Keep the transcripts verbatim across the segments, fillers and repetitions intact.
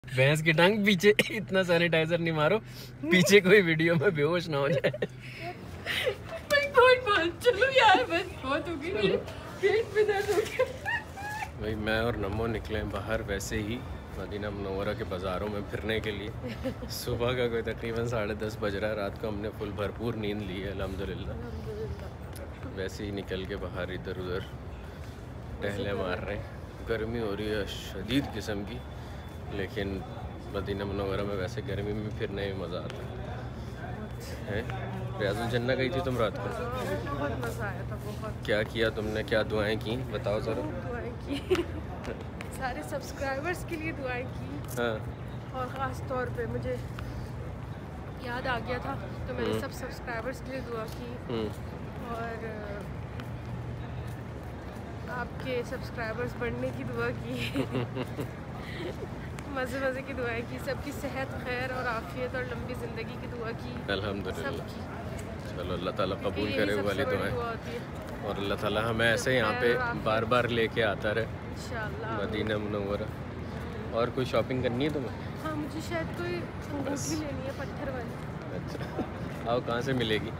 भैंस की टांग पीछे। इतना सैनिटाइजर नहीं मारो, पीछे कोई वीडियो में बेहोश ना हो जाए। चलो यार बस बहुत हो गई, पेट में दर्द हो गया। भाई मैं और नमो निकले बाहर वैसे ही मदीना मुनव्वरा के बाज़ारों में फिरने के लिए। सुबह का कोई तकरीबन साढ़े दस बज रहा है, रात को हमने फुल भरपूर नींद ली है अल्हम्दुलिल्लाह। वैसे ही निकल के बाहर इधर उधर टहले मार रहे हैं। गर्मी हो रही है शदीद किस्म की, लेकिन मदीना मुनव्वरा में वैसे गर्मी में फिरने में मज़ा आता है। रियाजुल जन्नत गई थी तुम रात को? बहुत मज़ा आया था, बहुत। क्या किया तुमने, क्या दुआएं की, बताओ ज़रा। दुआएं की सारे सब्सक्राइबर्स के लिए दुआएं की। हाँ। और ख़ास तौर पे मुझे याद आ गया था तो मैंने सब सब्सक्राइबर्स के लिए दुआ की, और आपके सब्सक्राइबर्स बढ़ने की दुआ की। मज़े मज़े की दुआएं की, सबकी सेहत खैर और आफियत और लंबी ज़िंदगी की दुआ की अल्हम्दुलिल्लाह। चलो अल्लाह ताला कबूल करे वो वाली दुआएं, दुआ और अल्लाह ताला हमें ऐसे यहाँ पे बार बार लेके आता रहे इंशाअल्लाह मदीना मुनव्वरा। और कोई शॉपिंग करनी है तुम्हें? हाँ, मुझे शायद कोई अंगूठी लेनी है पत्थर वाली। अच्छा, आओ कहाँ से मिलेगी?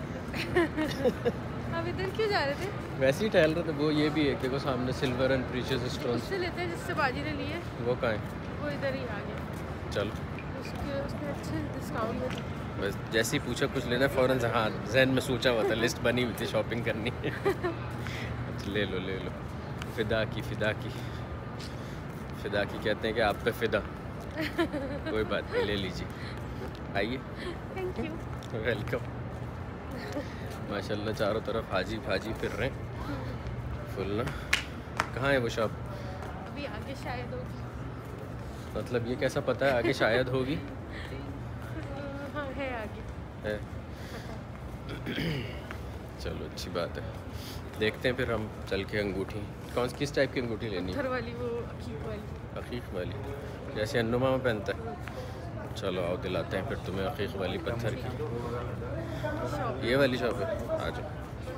आप इधर क्यों जा रहे थे? वैसे ही टहल रहे थे। वो ये भी है, देखो सामने सिल्वर एंड प्रीशियस स्टोन्स। उससे लेते हैं जिससे बाजी ने लिए। वो कहाँ है? वो इधर ही आ गया। चलो उसके उसके अच्छे डिस्काउंट में थे। बस जैसे ही पूछा कुछ लेना फ़ौरन से हाँ जहन में सोचा हुआ था, लिस्ट बनी हुई थी शॉपिंग करनी है। अच्छा ले लो ले लो। फ़िदा की फ़िदा की फ़िदा की कहते हैं कि आप पे फ़िदा। कोई बात नहीं, ले लीजिए, आइए। Thank you, welcome. माशाल्लाह चारों तरफ हाजी फाजी फिर रहे हैं फुल ना। कहाँ है वो शॉप? अभी आगे शायद होगी। मतलब ये कैसा पता है आगे शायद होगी? हाँ है आगे है। चलो अच्छी बात है, देखते हैं फिर हम चल के। अंगूठी कौन किस टाइप की अंगूठी लेनी है? पत्थर वाली, वो अकीक वाली। अकीक वाली जैसे अन्नुमा में पहनता है? चलो आओ दिलाते हैं फिर तुम्हें अकीक वाली पत्थर की। ये वाली शॉप है, आ जाओ।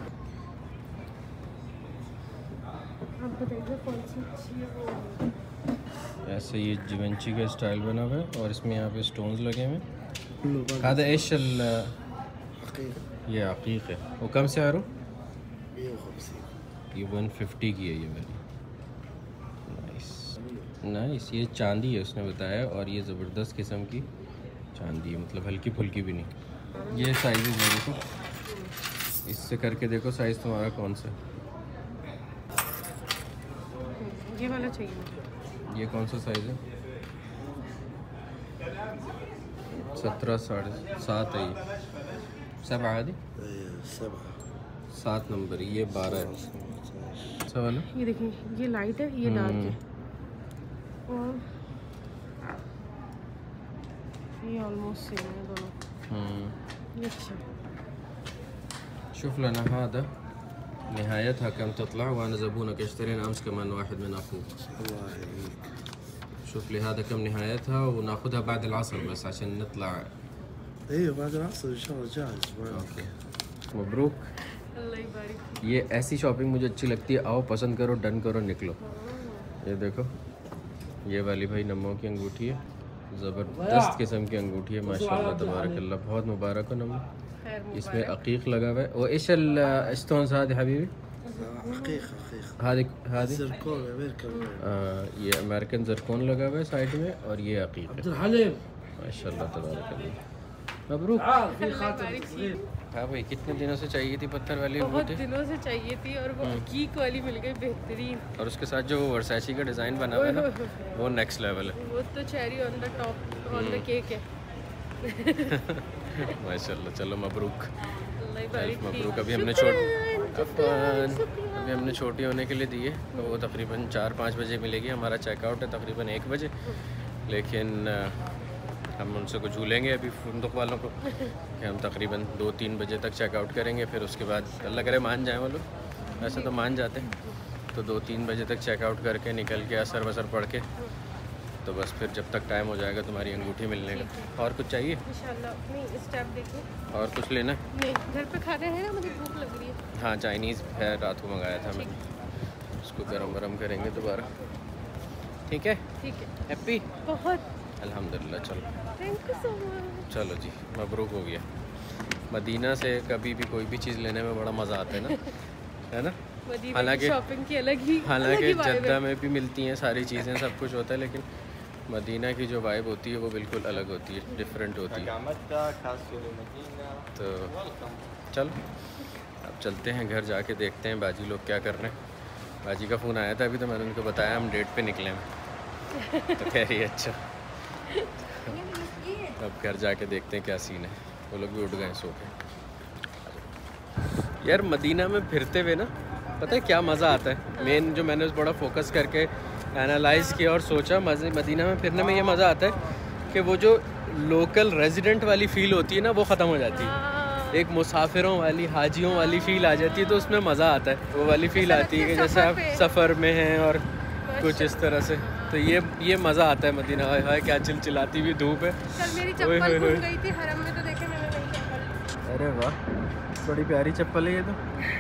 आप बताइए कौन सी अच्छी है वो। ऐसे ये जिवेंची का स्टाइल बना हुआ है और इसमें यहाँ पे स्टोन्स लगे हुए हैं। ये अकीक है। वो कम से आ रहा ये वन फिफ्टी की है ये वाली। Nice nice. ये चांदी है उसने बताया, और ये ज़बरदस्त किस्म की चांदी है, मतलब हल्की फुल्की भी नहीं। ये साइज़ है देखो, इससे करके देखो साइज़ तुम्हारा कौन सा। ये वाला चाहिए मुझे। ये कौन सा साइज़ है? सत्रह साढ़े सात है ये। सब आदि सात नंबर, ये बारह है। सब वाला ये देखिए, ये लाइट है, ये डार्क है, और ये ऑलमोस्ट सेम है दोनों। ये अच्छा। شوف لنا هذا نهايتها كم تطلع، وأنا زبونك اشترينا أمس كمان واحد من أخوك. الله يعينك. شوف لي هذا كم نهايتها، وناخذها بعد العصر بس عشان نطلع. ايوه بعد العصر ان شاء الله جاهز. Okay Mabrook. अल्लाह ही बारिक। ये ऐसी शॉपिंग मुझे अच्छी लगती है, आओ पसंद करो, डन करो, निकलो। ये देखो ये वाली भाई नमो की अंगूठी है, ज़बरदस्त किस्म की अंगूठी है माशाल्लाह तबारकल्लाह, बहुत मुबारक हो नमो। इसमें अकीक लगा हुआ है। वो ايش الستونز هذه حبيبي؟ حقيقة حقيقة هذه هذه زركون امريكان. ये अमेरिकन जरकोन लगा हुआ है साइड में, और ये अकीक है। حليم माशाल्लाह तबारकल्लाह, मबरूक। في خاتم صغير. हाँ भाई कितने दिनों से चाहिए थी पत्थर वाली बहुत अंगूठी, दिनों से चाहिए थी, और वो अकीक वाली मिल गई बेहतरीन। और उसके साथ जो वर्साची का डिज़ाइन बना हुआ है ना, वो नेक्स्ट लेवल है। वो तो cherry on the top on the cake है। माशाल्लाह। चलो मबरूक अल्लाह ही बारिक। मबरूक। अभी हमने छोट अफान अभी हमने छोटी होने के लिए दी है, तो वो तकरीबन चार पाँच बजे मिलेगी। हमारा चेकआउट है तकरीबन एक बजे, लेकिन हम उनसे को झूलेंगे अभी फुंदुक वालों को कि हम तकरीबन दो तीन बजे तक चेकआउट करेंगे। फिर उसके बाद अल्लाह करे मान जाए वो लोग, वैसे तो मान जाते हैं। तो दो तीन बजे तक चेकआउट करके निकल के असर वसर पढ़ के, तो बस फिर जब तक टाइम हो जाएगा तुम्हारी अंगूठी मिलने का। और कुछ चाहिए? इंशाल्लाह। नहीं स्टेप देखो, और कुछ लेना? नहीं घर पे खाना है ना, मुझे भूख लग रही है। हाँ चाइनीज़ है, रात को मंगाया था मैंने, उसको गरम गरम करेंगे दोबारा। ठीक है ठीक है। हैप्पी? बहुत अल्हम्दुलिल्लाह। चलो थैंक यू सो मच। चलो जी, मबरूक हो गया। मदीना से कभी भी कोई भी चीज़ लेने में बड़ा मज़ा आता है ना, है ना। हालांकि शॉपिंग की अलग ही हालांकि जद्दा में भी मिलती हैं सारी चीज़ें, सब कुछ होता है, लेकिन मदीना की जो वाइब होती है वो बिल्कुल अलग होती है, डिफरेंट होती है। तो चलो अब चलते हैं घर, जाके देखते हैं बाजी लोग क्या कर रहे हैं। बाजी का फ़ोन आया था अभी, तो मैंने उनको बताया हम डेट पे निकले हैं, तो कह रही है अच्छा। अब घर जाके देखते हैं क्या सीन है। वो लोग भी उठ गए सो के। यार मदीना में फिरते हुए ना पता है क्या मज़ा आता है। मेन जो मैंने बड़ा फोकस करके एनालाइज किया और सोचा, मज़े मदीना में फिरने में ये मज़ा आता है कि वो जो लोकल रेजिडेंट वाली फ़ील होती है ना वो ख़त्म हो जाती है। एक मुसाफिरों वाली, हाजियों वाली फ़ील आ जाती है, तो उसमें मज़ा आता है। वो वाली फ़ील आती है कि जैसे आप सफ़र में हैं और कुछ इस तरह से। तो ये ये मज़ा आता है मदीना। हाय हाय क्या चिलचिलाती हुई धूप है। कल मेरी चप्पल खो गई थी हरम में, तो देखे मैंने नहीं चप्पल। अरे वाह, बड़ी प्यारी चप्पल है ये तो।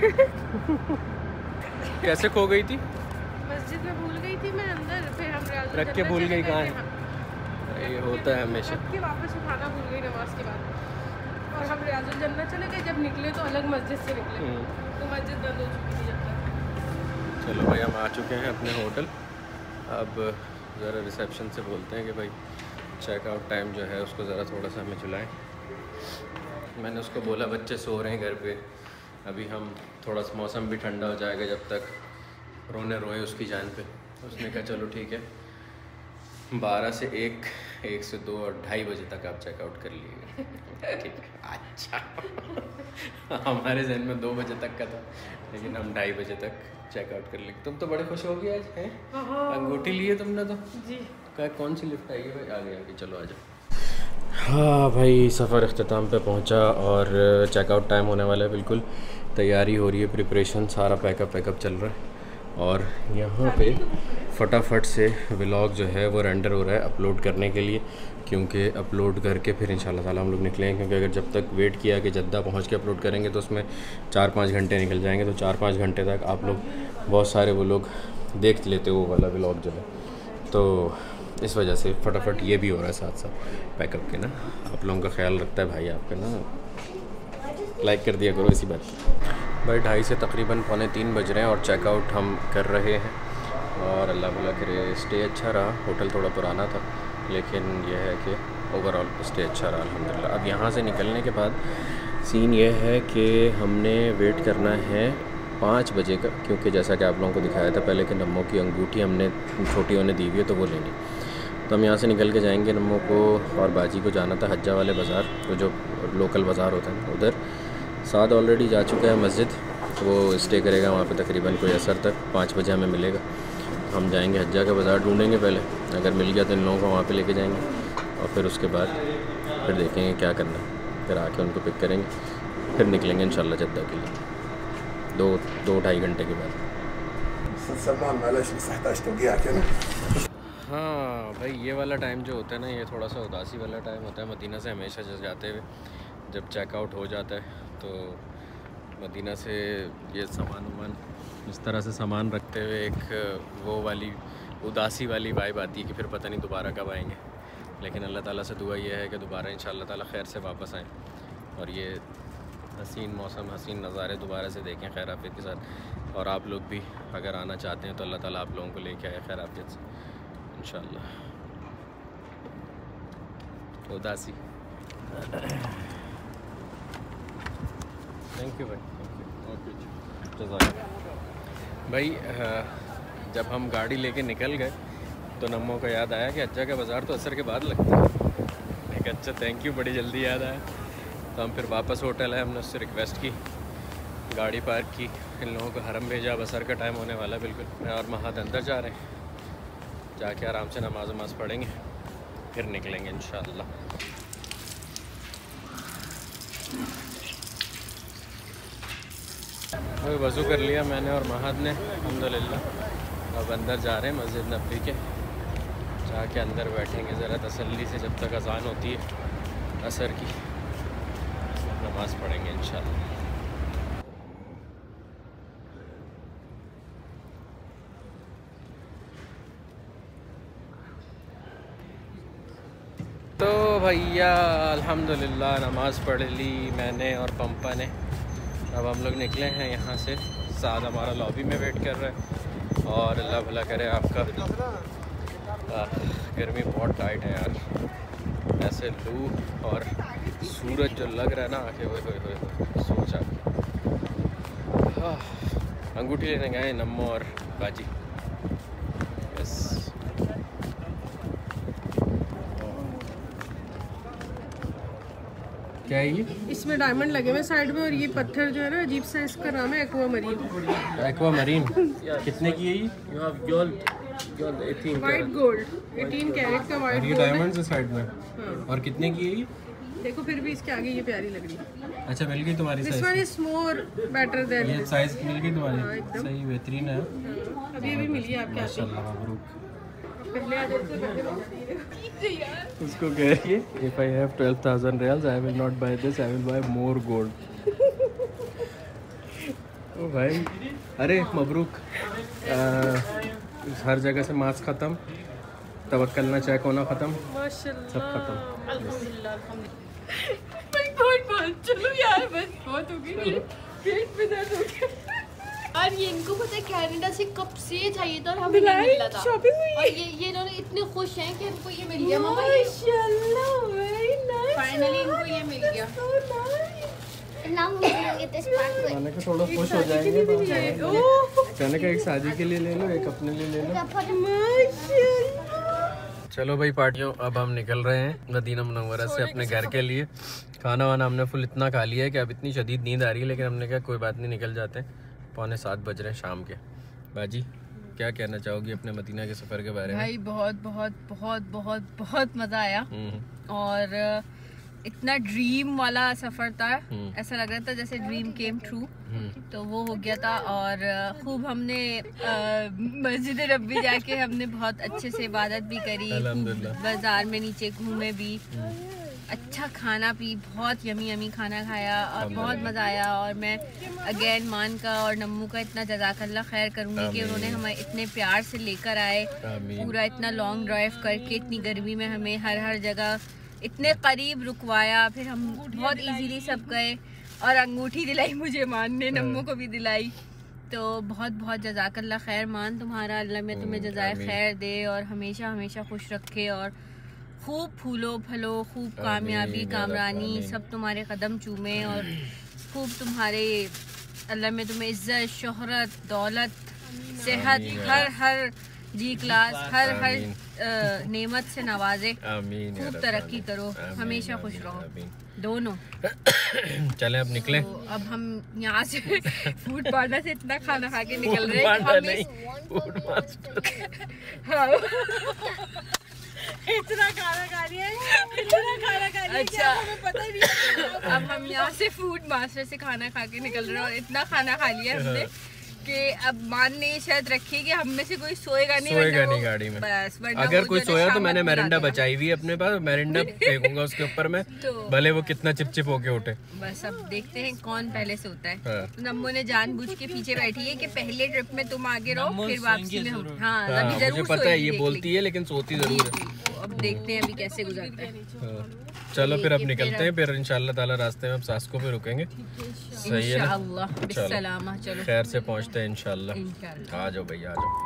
कैसे खो गई थी? मस्जिद में भूल गई थी मैं अंदर, फिर हम रख के भूल गई कहाँ है? ये होता है हमेशा। रख के वापस उठाना भूल गई नमाज के बाद। और हम रियाजुल जन्नत चले गए, जब निकले तो अलग मस्जिद से निकले, तो मस्जिद बंद हो चुकी थी जब तक। चलो भाई हम आ चुके हैं अपने होटल। अब ज़रा रिसेप्शन से बोलते हैं कि भाई चेकआउट टाइम जो है उसको ज़रा थोड़ा सा हमें चुलाएं। मैंने उसको बोला बच्चे सो रहे हैं घर पे, अभी हम थोड़ा सा मौसम भी ठंडा हो जाएगा जब तक रोने रोए उसकी जान पे। उसने कहा चलो ठीक है, बारह से एक, एक से दो और ढाई बजे तक आप चेकआउट कर लीजिएगा। ठीक है अच्छा। हमारे जहन में दो बजे तक का था, लेकिन हम ढाई बजे तक चेकआउट कर लेंगे। तुम तो बड़े खुश हो गए आज हैं, अंगूठी लिए तुमने तो जी। क्या कौन सी लिफ्ट आई है भाई? आ गया अभी, चलो आ जाओ। हाँ भाई सफ़र अख्ताम पे पहुंचा और चेकआउट टाइम होने वाला है। बिल्कुल तैयारी हो रही है, प्रिपरेशन, सारा पैकअप पैकअप चल रहा है। और यहाँ पे फटाफट से व्लॉग जो है वो रेंडर हो रहा है अपलोड करने के लिए, क्योंकि अपलोड करके फिर इंशाल्लाह ताला हम लोग निकलेंगे। क्योंकि अगर जब तक वेट किया कि जद्दा पहुँच के अपलोड करेंगे तो उसमें चार पाँच घंटे निकल जाएंगे। तो चार पाँच घंटे तक आप लोग बहुत सारे वो लोग देख लेते हो वो वाला व्लॉग जो है, तो इस वजह से फटाफट ये भी हो रहा है साथ साथ पैकअप के ना। आप लोगों का ख्याल रखता है भाई आपका ना, लाइक कर दिया करो इसी बात की। भाई ढाई से तकरीबन पौने तीन बज रहे हैं और चेकआउट हम कर रहे हैं। और अल्लाह भला करे स्टे अच्छा रहा। होटल थोड़ा पुराना था, लेकिन यह है कि ओवरऑल स्टे अच्छा रहा अल्हम्दुलिल्लाह। अब यहाँ से निकलने के बाद सीन ये है कि हमने वेट करना है पाँच बजे का, क्योंकि जैसा कि आप लोगों को दिखाया था पहले कि नम्मो की अंगूठी हमने छोटियों ने दी हुई है तो वो लेनी। तो हम यहाँ से निकल के जाएंगे। नम्मो को और बाजी को जाना था हज्जा वाले बाज़ार, तो जो लोकल बाज़ार होता है उधर। साद ऑलरेडी जा चुका है मस्जिद, वो स्टे करेगा वहाँ पे तकरीबन कोई असर तक, पाँच बजे हमें मिलेगा। हम जाएंगे हज्जा का बाज़ार ढूंढेंगे पहले, अगर मिल गया तो इन लोगों को वहाँ पे लेके जाएंगे और फिर उसके बाद फिर देखेंगे क्या करना है। फिर आके उनको पिक करेंगे, फिर निकलेंगे इंशाल्लाह जद्दा के लिए दो दो ढाई घंटे के बाद। हाँ भाई ये वाला टाइम जो होता है ना, ये थोड़ा सा उदासी वाला टाइम होता है मदीना से हमेशा जाते हुए। जब चेकआउट हो जाता है तो मदीना से ये सामान वामान इस तरह से सामान रखते हुए एक वो वाली उदासी वाली वाइब आती है कि फिर पता नहीं दोबारा कब आएंगे। लेकिन अल्लाह ताला से दुआ ये है कि दोबारा इंशाअल्लाह ताला खैर से वापस आएँ और ये हसीन मौसम, हसीन नज़ारे दोबारा से देखें खैर आफियत के साथ। और आप लोग भी अगर आना चाहते हैं तो अल्लाह ताला आप लोगों को लेके आए खैर आफियत से इंशाअल्लाह। उदासी थैंक यू भाई, थैंक यू भाई। जब हम गाड़ी लेके निकल गए तो नम्मो का याद आया कि हज्जा का बाज़ार तो असर के बाद लगता है। मैं कहा अच्छा थैंक यू, बड़ी जल्दी याद आया। तो हम फिर वापस होटल है, हमने उससे रिक्वेस्ट की, गाड़ी पार्क की, इन लोगों को हरम भेजा। अब असर का टाइम होने वाला बिल्कुल। मैं और महद अंदर जा रहे हैं, जाके आराम से नमाज वमाज पढ़ेंगे फिर निकलेंगे इंशाअल्लाह। वही वज़ू कर लिया मैंने और महद ने अल्हम्दुलिल्लाह। अब अंदर जा रहे हैं मस्जिद नबी के, जाके अंदर बैठेंगे ज़रा तसल्ली से जब तक अज़ान होती है असर की, नमाज़ पढ़ेंगे इंशाअल्लाह। तो भैया अल्हम्दुलिल्लाह नमाज़ पढ़ ली मैंने और पंपा ने। अब हम लोग निकले हैं यहाँ से। साद हमारा लॉबी में वेट कर रहा है और अल्लाह भला करे आपका। गर्मी बहुत टाइट है यार, ऐसे लू और सूरज जो लग रहा है ना आके हुए हुए हुए सोचा। अंगूठी लेने गए नम्मो और बाजी। यस क्या है ये? इसमें डायमंड लगे हुए साइड में और ये पत्थर जो है ना अजीब सा, इसका नाम है एक्वा मरीन। एक्वा मरीन कितने की है ये? यू हैव गोल्ड गोल्ड अठारह वाइट गोल्ड अठारह कैरेट का वाइट ये गोल्ड है। डायमंड्स है साइड में। हाँ। और कितने की है ये? देखो फिर भी इसके आगे ये प्यारी लग रही है। अच्छा मिल गई तुम्हारी this one size? Is more better than ये साइज मिल गई हाँ, तुम्हारी? एकदम। सही बेहतरीन है। अभी अभी मिली है आपके हाथ में। माशाल्लाह मबरूक। पहले आ जाते तो पहले बता दिए यार। उसको कह रही है if I have twelve thousand riyals I will not buy this, I will buy more gold. ओ भाई अरे मबरूक। आ, हर जगह से मास्क ख़त्म, तवक्कल ना चेक होना ख़त्म, माशाल्लाह सब खत्म। अल्हम्दुलिल्लाह अल्हम्दुलिल्लाह। भाई बहुत बहुत चलो यार बस बहुत हो गई, पेट में दर्द हो गया। और ये इनको पता है कनाडा से कब से चाहिए था और हमें नहीं दिलाई मिला था। शॉपिंग हुई। और ये ये इन्होंने इतने खुश हैं कि इनको ये मिल गया। मामा ये माशाल्लाह वेरी नाइस। फाइनली इनको ये मिल गया। So nice. नाम मुझे this part with खाने का थोड़ा खुश हो शादी के लिए भी है। जाएंगे। ओह कहने का एक शादी के लिए ले लो, एक अपने लिए ले लो। माशाल्लाह। चलो भाई पार्टियों, अब हम निकल रहे हैं मदीना मुनव्वरा से अपने घर के लिए। खाना वाना हमने फुल इतना खा लिया है कि अब इतनी शदीद नींद आ रही है, लेकिन हमने कहा कोई बात नहीं निकल जाते हैं। पौने सात बज रहे हैं शाम के। बाजी क्या कहना चाहोगी अपने मदीना के सफ़र के बारे में? भाई बहुत बहुत बहुत बहुत बहुत मज़ा आया हम्म, और इतना ड्रीम वाला सफ़र था। हम्म। ऐसा लग रहा था जैसे ड्रीम केम ट्रू। हम्म। तो वो हो गया था और खूब हमने मस्जिद नबी जाके हमने बहुत अच्छे से इबादत भी करी, अल्हम्दुलिल्लाह। बाजार में नीचे घूमे भी, अच्छा खाना पी, बहुत यमी यमी खाना खाया और बहुत मज़ा आया। और मैं अगेन मान का और नम्मू का इतना जज़ाकल्लाह खैर करूँगी कि उन्होंने हमें इतने प्यार से लेकर आए, आमीन। पूरा इतना लॉन्ग ड्राइव करके इतनी गर्मी में हमें हर हर जगह इतने करीब रुकवाया। फिर हम बहुत इजीली सब गए और अंगूठी दिलाई मुझे मान ने, नम्मू को भी दिलाई। तो बहुत बहुत जज़ाकल्लाह खैर मान तुम्हारा, अल्लाह में तुम्हें जज़ाए खैर दे और हमेशा हमेशा खुश रखे और खूब फूलो फलो, खूब कामयाबी कामरानी सब तुम्हारे कदम चूमे और खूब तुम्हारे अल्लाह में तुम्हें इज्जत शोहरत दौलत सेहत हर हर जी क्लास हर हर नेमत से नवाजे, आमीन या खूब रब तरक्की आमीन। करो, आमीन हमेशा या खुश रब रहो आमीन। दोनों। चलें अब निकले। तो अब हम यहाँ से फूड पांडा से इतना खाना खा के निकल रहे हैं कि पांडा हमें नहीं, फूड मास्टर। हाँ। इतना खाना खा लिया है, इतना खाना खा लिया अच्छा। कि हमें पता ही नहीं। अब हम यहाँ से फूड मास्टर से खाना खा के निकल रहे हैं और इतना खाना खा लिया हमने कि अब मान ने शर्त रखी कि हम में से कोई सोएगा नहीं, सोएगा वरना नहीं वो- गाड़ी में। बस वरना अगर वो कोई जो है सोया तो शामत मैंने बुला मैरिंडा देगा। बचाई हुई है अपने पास, मैरिंडा फेंकूंगा उसके ऊपर में, तो भले वो कितना चिपचिप होके उठे। बस अब देखते हैं कौन पहले से होता है। हाँ। तो नम्मो ने जानबूझ के पीछे बैठी है कि पहले ट्रिप में तुम आगे रहो फिर वापसी में हम। हाँ हाँ, अभी मुझे जरूर पता है सोएगी, ये देख बोलती है लेकिन सोती जरूर है। लेगी। तो अब देखते हैं अभी कैसे गुजरता है। हाँ। चलो फिर अब निकलते हैं, फिर इंशाल्लाह ताला रास्ते में अब सास्को पे रुकेंगे। सही है ना? इंशाअल्लाह बिस्सलामा। चलो खैर से पहुंचते हैं इंशाल्लाह। इंशाअल्लाह। आ जाओ भैया आ जाओ।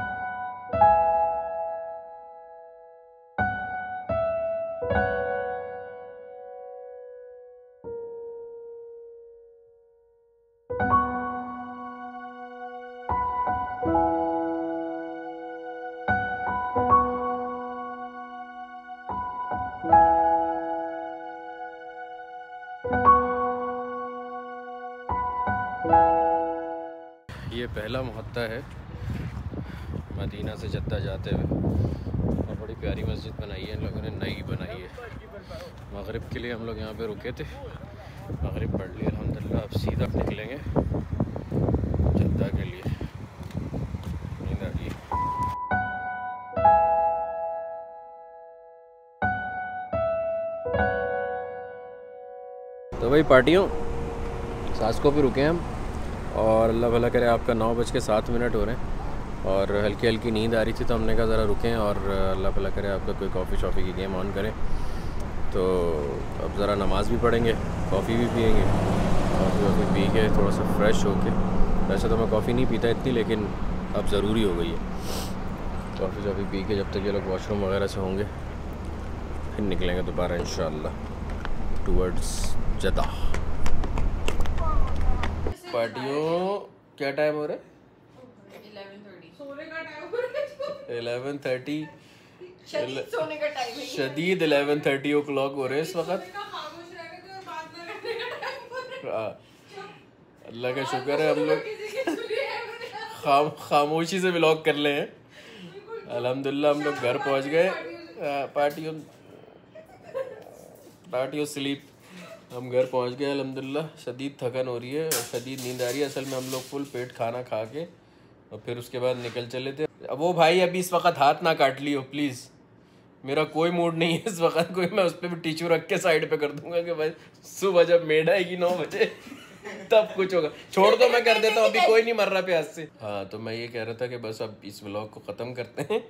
ये पहला मुहत्ता है मदीना से जद्दा जाते हुए, और बड़ी प्यारी मस्जिद बनाई है इन लोगों ने, नई बनाई है। मगरिब के लिए हम लोग यहाँ पे रुके थे, मगरिब पढ़ ली अल्हम्दुलिल्लाह। अब सीधा निकलेंगे जद्दा के लिए। नींद आ गई। तो भाई पार्टियों, सास्को पे रुके हैं हम और अल्लाह भला करे आपका नौ बज के सात मिनट हो रहे हैं और हल्की हल्की नींद आ रही थी, तो हमने कहा ज़रा रुकें और अल्लाह भला करे आपका कोई कॉफ़ी शॉफ़ी की गेम ऑन करें। तो अब ज़रा नमाज़ भी पढ़ेंगे, कॉफ़ी भी पियेंगे, कॉफ़ी वॉफ़ी पी के थोड़ा सा फ्रेश होके। वैसे तो मैं कॉफ़ी नहीं पीता इतनी, लेकिन अब ज़रूरी हो गई है। कॉफ़ी शॉफ़ी पी के जब तक ये लोग वॉशरूम वगैरह से होंगे फिर निकलेंगे दोबारा इंशाअल्लाह टूवर्ड्स जद्दा। पार्टियों क्या टाइम हो रहा है? सोने का टाइम हो रहा है। इलेवन थर्टी सोने का टाइम है। शदीद इलेवन थर्टी ओ क्लॉक हो रहे हैं इस वक्त। खामोश रहने का, बात ना करने का टाइम हो रहा है। अल्लाह का शुक्र है हम लोग किसी की सुनी है मैंने। खाम खामोशी से व्लॉग कर ले हैं। अल्हम्दुलिल्लाह हम लोग घर पहुंच गए। पार्टियों पार्टियों स्लीप हम घर पहुंच गए अल्हम्दुलिल्लाह। शदीद थकन हो रही है और शदीद नींद आ रही है। असल में हम लोग फुल पेट खाना खा के और फिर उसके बाद निकल चले थे। अब वो भाई अभी इस वक्त हाथ ना काट लियो प्लीज़, मेरा कोई मूड नहीं है इस वक्त। कोई मैं उस पर भी टिश्यू रख के साइड पे कर दूंगा कि भाई सुबह जब मेड आएगी नौ बजे तब कुछ होगा। छोड़ दो, मैं कर देता हूँ, अभी कोई नहीं मर रहा प्यास से। हाँ तो मैं ये कह रहा था कि बस अब इस व्लॉग को ख़त्म करते हैं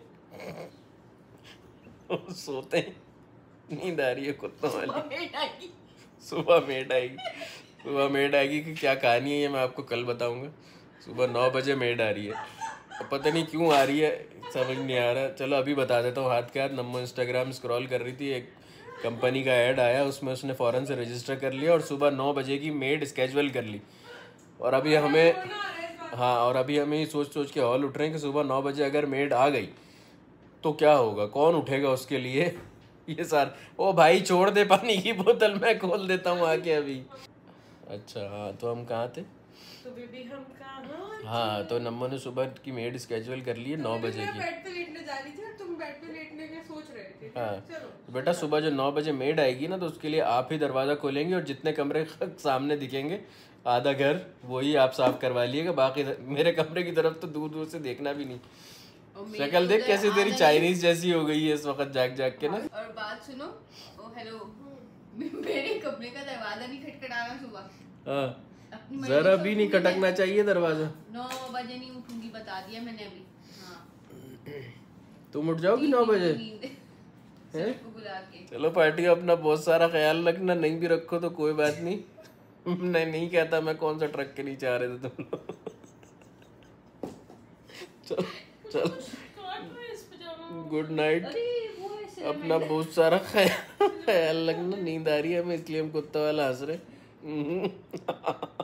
सोते हैं। नींद आ रही है कुत्तों वाली। सुबह मेड आएगी, सुबह मेड आएगी कि क्या कहानी है ये मैं आपको कल बताऊंगा। सुबह नौ बजे मेड आ रही है, अब पता नहीं क्यों आ रही है, समझ नहीं आ रहा। चलो अभी बता देता हूँ हाथ के हाथ। नम्मो इंस्टाग्राम स्क्रॉल कर रही थी, एक कंपनी का ऐड आया, उसमें उसने फ़ौरन से रजिस्टर कर लिया और सुबह नौ बजे की मेड स्केजुअल कर ली। और अभी हमें हाँ और अभी हमें सोच सोच के हॉल उठ रहे हैं कि सुबह नौ बजे अगर मेड आ गई तो क्या होगा, कौन उठेगा उसके लिए। ये सार ओ भाई छोड़ दे पानी की बोतल, मैं खोल देता हूँ आके अभी। अच्छा हाँ तो हम कहाँ थे? तो बेबी हम कहाँ? हाँ तो नम्मो ने सुबह की मेड स्केजुअल कर ली है नौ बजे की। बेड पे लेटने जा रही थी और तुम बेड पे लेटने के सोच रहे थे। हाँ चलो तो बेटा सुबह जो नौ बजे मेड आएगी ना तो उसके लिए आप ही दरवाज़ा खोलेंगे और जितने कमरे सामने दिखेंगे आधा घर वही आप साफ करवा लिएगा। बाकी मेरे कमरे की तरफ तो दूर दूर से देखना भी नहीं। शक्ल देख कैसे तेरी चाइनीज जैसी हो गई है इस वक्त जाग जाग के ना। और बात सुनो, ओ हेलो, मेरे कमरे का दरवाजा नहीं खटखटाना सुबह। हाँ जरा भी नहीं खटकना चाहिए दरवाजा। नौ बजे नहीं उठूंगी, बता दिया मैंने अभी। हाँ तुम उठ जाओगी नौ बजे? सबको बुला के। चलो पार्टी अपना बहुत सारा ख्याल रखना, नहीं भी रखो तो कोई बात नहीं। मैं नहीं कहता मैं कौन सा ट्रक के नीचे आ रहे थे तुम लोग। चलो चलो गुड नाइट। अपना बहुत सारा ख्याल रखना। नींद आ रही है हमें इसलिए हम कुत्ता वाला हंस रहे।